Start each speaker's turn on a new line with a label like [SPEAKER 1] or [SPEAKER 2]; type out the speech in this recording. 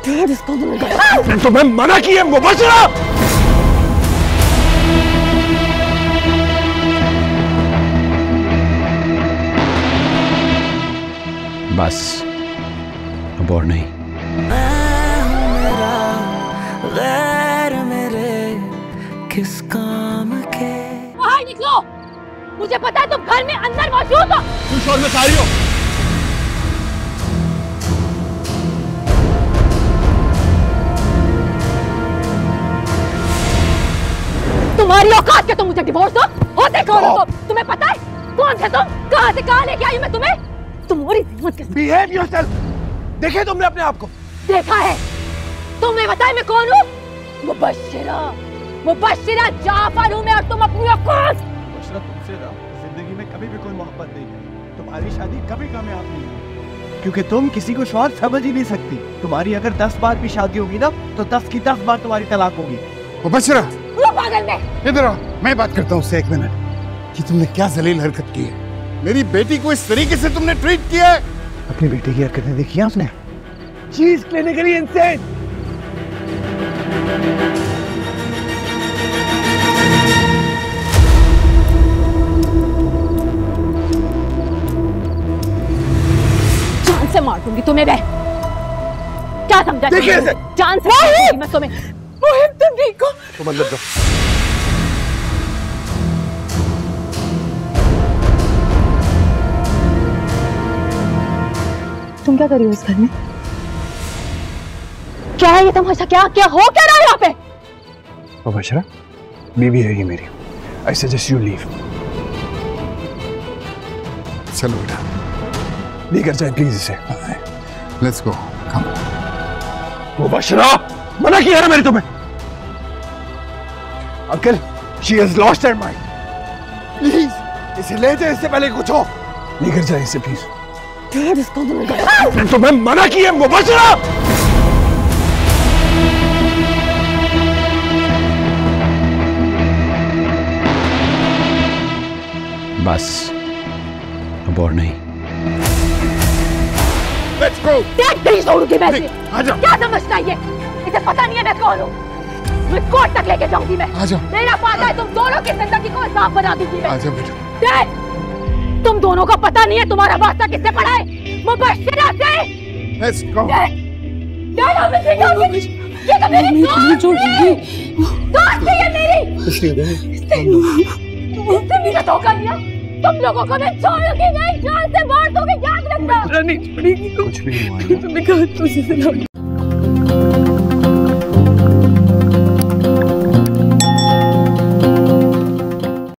[SPEAKER 1] तुम्हें मना किया मुबश्शिरा। बस अब और नहीं।
[SPEAKER 2] गैर मेरे किस काम के।
[SPEAKER 3] बाहर निकलो, मुझे पता है तुम घर में अंदर मौजूद हो।
[SPEAKER 1] तुम शोर मचा रही हो।
[SPEAKER 3] तुम्हारी औकात के तुम मुझे डिवोर्स दो। होते कौन हो तुम? तुम्हें पता है कौन थे तुम? कहां से कहां लेके आई मैं तुम्हें? तुम्हारी हिम्मत कैसे?
[SPEAKER 1] Behave yourself. देखे तुमने अपने आप को?
[SPEAKER 3] देखा है। तुम्हें बताया मैं कौन हूँ? मुबश्शिरा, मुबश्शिरा जाफर हूँ मैं। और तुम अपनी औकात।
[SPEAKER 1] मुबश्शिरा, तुमसे ना जिंदगी में कभी भी कोई मोहब्बत नहीं है। तुम्हारी शादी कभी कामयाब नहीं है, क्योंकि तुम किसी को शौहर समझ ही नहीं सकती। तुम्हारी अगर 10 बार भी शादी होगी ना तो 10 की 10 बार तुम्हारी तलाक होगी।
[SPEAKER 4] मुबश्शिरा,
[SPEAKER 3] पागल में
[SPEAKER 4] इधर आओ, मैं बात करता हूँ उससे 1 मिनट। कि तुमने क्या जलील हरकत की है? मेरी बेटी को इस तरीके से तुमने ट्रीट किया है?
[SPEAKER 1] अपनी बेटी की हरकतें देखी आपने? चीज क्लिनिकली इनसेन।
[SPEAKER 3] जान से मार दूंगी तुम्हें मैं। क्या समझा?
[SPEAKER 1] देखिए
[SPEAKER 3] जान से मार दूंगी मैं तुम्हें। मोहिब, तुम ठीक हो?
[SPEAKER 1] तुम अंदर जाओ।
[SPEAKER 3] तुम क्या कर रही हो इस घर में? क्या है ये तमाशा? क्या क्या हो क्या रहा है यहाँ पे?
[SPEAKER 1] मुबश्शिरा, बीवी है ये मेरी। I suggest you leave.
[SPEAKER 4] चलो बेटा,
[SPEAKER 1] लेकर जाए प्लीज इसे।
[SPEAKER 4] लेट्स गो, कम।
[SPEAKER 1] मुबश्शिरा, मना किया ना मैंने तुम्हें। Uncle, she has lost her mind. Please इसे ले जाए, इससे पहले कुछ हो। लेकर जाए इसे प्लीज। तुम्हें मना किया मुबश्शिरा। बस अब और नहीं।
[SPEAKER 4] Let's go.
[SPEAKER 3] नहीं छोड़ूंगी मैं इसे।
[SPEAKER 4] आजा।
[SPEAKER 3] क्या समझता है ये? इसे पता नहीं है मैं कौन हूँ। मैं कोर्ट तक लेके जाऊंगी मैं।
[SPEAKER 4] आजा।
[SPEAKER 3] मेरा वादा है तुम दोनों की जिंदगी को साफ बना दूंगी मैं।
[SPEAKER 4] आजा बेटा।
[SPEAKER 3] डैड, तुम दोनों को पता नहीं है तुम्हारा वास्ता किससे पड़ा है? मुबश्शिरा से।
[SPEAKER 4] Let's go.
[SPEAKER 3] डैड, हमें सिखाओगे? ये तो मेरी दोस्त है। दोस्त है ये मेरी। इससे मेरा धोखा दिया। तुम लोगों को मैं छोड़ूंगी नहीं, जान से मार दूंगी, याद रखना।
[SPEAKER 1] नहीं छोड़ेगी। कुछ भी नहीं हुआ।
[SPEAKER 3] तुमने कहा तुझे